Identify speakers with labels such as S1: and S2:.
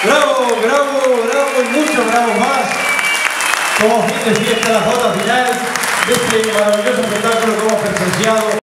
S1: Bravo, bravo, bravo y muchos bravos más. Como fin de fiesta, la foto final de este maravilloso espectáculo que hemos presenciado.